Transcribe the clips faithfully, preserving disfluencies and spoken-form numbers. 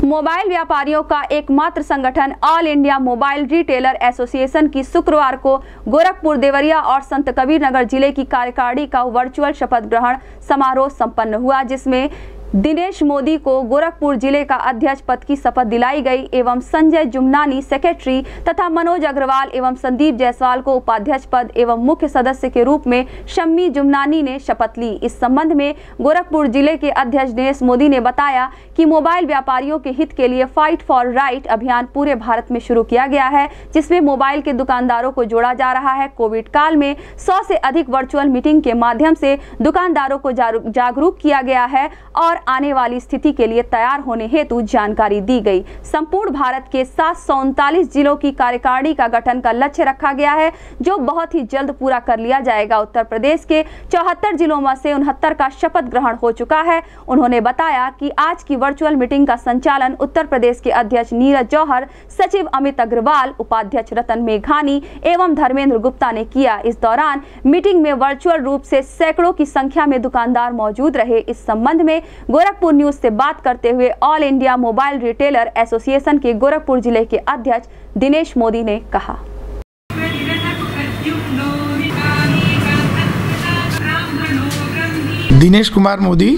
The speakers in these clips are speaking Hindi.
मोबाइल व्यापारियों का एकमात्र संगठन all India mobile retailer association की शुक्रवार को गोरखपुर, देवरिया और संत कबीर नगर जिले की कार्यकारिणी का वर्चुअल शपथ ग्रहण समारोह संपन्न हुआ, जिसमें दिनेश मोदी को गोरखपुर जिले का अध्यक्ष पद की शपथ दिलाई गई एवं संजय जुमनानी सेक्रेटरी तथा मनोज अग्रवाल एवं संदीप जायसवाल को उपाध्यक्ष पद एवं मुख्य सदस्य के रूप में शम्मी जुमनानी ने शपथ ली। इस संबंध में गोरखपुर जिले के अध्यक्ष दिनेश मोदी ने बताया कि मोबाइल व्यापारियों के हित के लिए फाइट फॉर राइट अभियान पूरे भारत में शुरू किया गया है, जिसमें मोबाइल के दुकानदारों को जोड़ा जा रहा है। कोविड काल में सौ से अधिक वर्चुअल मीटिंग के माध्यम से दुकानदारों को जागरूक किया गया है और आने वाली स्थिति के लिए तैयार होने हेतु जानकारी दी गई। संपूर्ण भारत के सात सौ उनतालीस जिलों की कार्यकारिणी का गठन का लक्ष्य रखा गया है, जो बहुत ही जल्द पूरा कर लिया जाएगा। उत्तर प्रदेश के चौहत्तर जिलों में से उनहत्तर का शपथ ग्रहण हो चुका है। उन्होंने बताया कि आज की वर्चुअल मीटिंग का संचालन उत्तर प्रदेश के अध्यक्ष नीरज जौहर, सचिव अमित अग्रवाल, उपाध्यक्ष रतन मेघानी एवं धर्मेंद्र गुप्ता ने किया। इस दौरान मीटिंग में वर्चुअल रूप से सैकड़ों की संख्या में दुकानदार मौजूद रहे। इस संबंध में गोरखपुर न्यूज से बात करते हुए all India mobile retailer association के गोरखपुर जिले के अध्यक्ष दिनेश मोदी ने कहा। Dinesh Kumar Modi,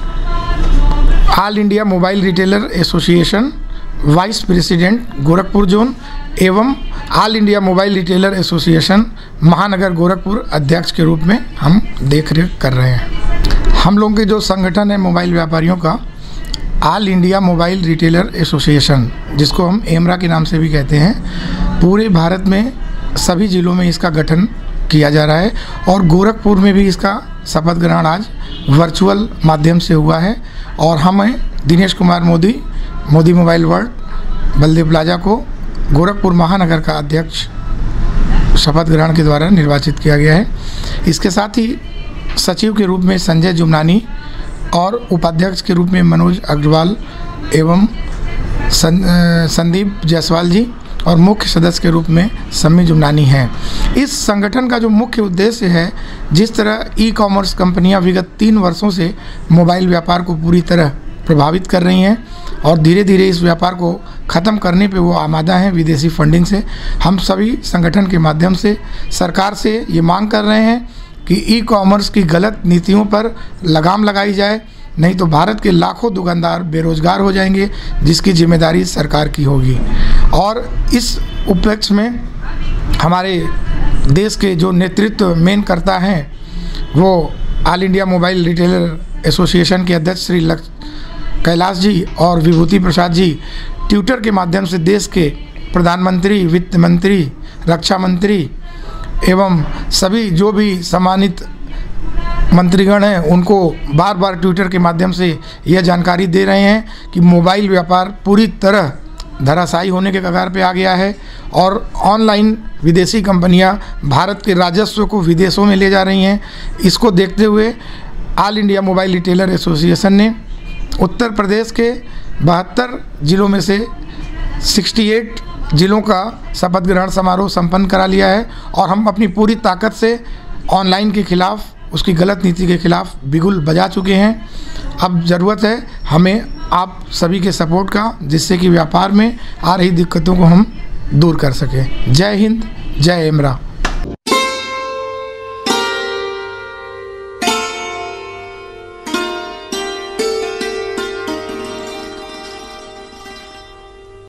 all India mobile retailer association vice president Gorakhpur zone एवं all India mobile retailer association महानगर गोरखपुर अध्यक्ष के रूप में हम देख रेख कर रहे हैं। हम लोगों के जो संगठन है मोबाइल व्यापारियों का, all India mobile retailer association, जिसको हम एमरा के नाम से भी कहते हैं, पूरे भारत में सभी ज़िलों में इसका गठन किया जा रहा है और गोरखपुर में भी इसका शपथ ग्रहण आज वर्चुअल माध्यम से हुआ है। और हमें Dinesh Kumar Modi, Modi mobile world, Baldev plaza को गोरखपुर महानगर का अध्यक्ष शपथ ग्रहण के द्वारा निर्वाचित किया गया है। इसके साथ ही सचिव के रूप में संजय जुमनानी और उपाध्यक्ष के रूप में मनोज अग्रवाल एवं सं, संदीप जायसवाल जी और मुख्य सदस्य के रूप में शम्मी जुमनानी हैं। इस संगठन का जो मुख्य उद्देश्य है, जिस तरह ई कॉमर्स कंपनियां विगत तीन वर्षों से मोबाइल व्यापार को पूरी तरह प्रभावित कर रही हैं और धीरे धीरे इस व्यापार को ख़त्म करने पे वो आमादा हैं विदेशी फंडिंग से, हम सभी संगठन के माध्यम से सरकार से ये मांग कर रहे हैं कि ई कॉमर्स की गलत नीतियों पर लगाम लगाई जाए, नहीं तो भारत के लाखों दुकानदार बेरोजगार हो जाएंगे, जिसकी जिम्मेदारी सरकार की होगी। और इस उपलक्ष्य में हमारे देश के जो नेतृत्व मेन करता हैं, वो all India mobile retailer association के अध्यक्ष श्री कैलाश जी और विभूति प्रसाद जी ट्विटर के माध्यम से देश के प्रधानमंत्री, वित्त मंत्री, रक्षा मंत्री एवं सभी जो भी सम्मानित मंत्रीगण हैं, उनको बार बार ट्विटर के माध्यम से यह जानकारी दे रहे हैं कि मोबाइल व्यापार पूरी तरह धराशायी होने के कगार पे आ गया है और ऑनलाइन विदेशी कंपनियां भारत के राजस्व को विदेशों में ले जा रही हैं। इसको देखते हुए all India mobile retailer association ने उत्तर प्रदेश के बहत्तर जिलों में से अड़सठ जिलों का शपथ ग्रहण समारोह संपन्न करा लिया है और हम अपनी पूरी ताकत से ऑनलाइन के खिलाफ, उसकी गलत नीति के खिलाफ बिगुल बजा चुके हैं। अब ज़रूरत है हमें आप सभी के सपोर्ट का, जिससे कि व्यापार में आ रही दिक्कतों को हम दूर कर सकें। जय हिंद, जय एमरा।